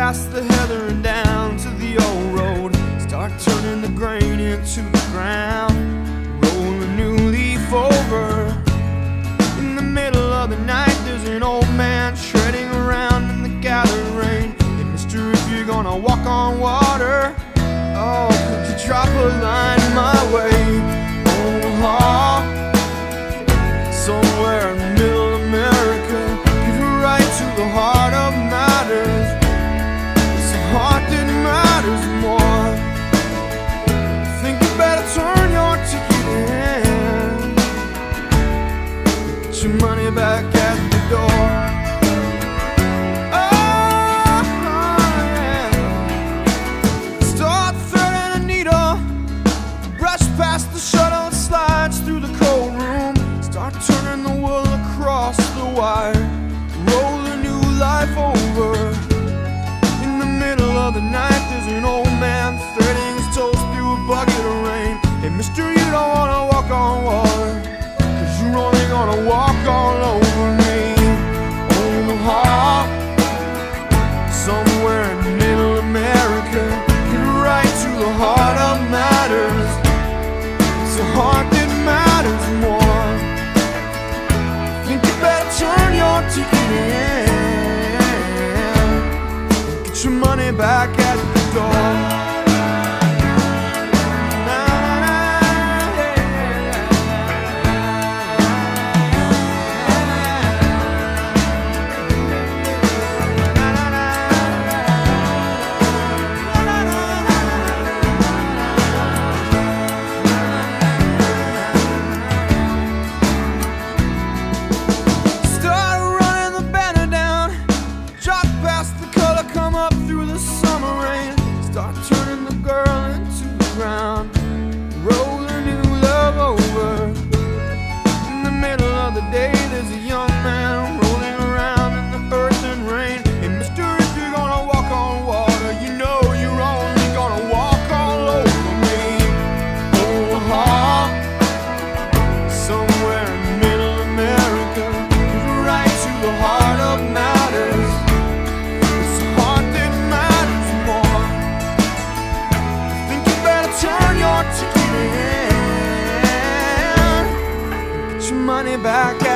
past the heather and down to the old road. Start turning the grain into the ground. Roll a new leaf over. In the middle of the night there's an old man treading around in the gathered rain. Hey mister, if you're gonna walk on water, oh, could you drop a line my way? Oh, somewhere in middle America, get right to the heart of matters. It's the heart that matters more. Think you better turn your ticket in. Get your money back at the door. Past the shuttle and slides through the cold room. Start turning the wool across the wire. Roll a new life over. In the middle of the night there's an old man threading his toes through a bucket of rain. Hey mister, you don't wanna walk on water, 'cause you're only gonna walk all over me. Oh, somewhere in middle America, get right to the heart of matters. The heart that matters more. Think you better turn your ticket in. Get your money back at the door. Start turning the girl into the ground. Roll her new love over. In the middle of the day there's a young man rolling around in the earth and rain. Hey mister, if you're gonna walk on water, you know you're only gonna walk all over me. Oh, somewhere in middle America, right to the heart of matters. It's the heart that matters more. Turn your ticket in. Get your money back.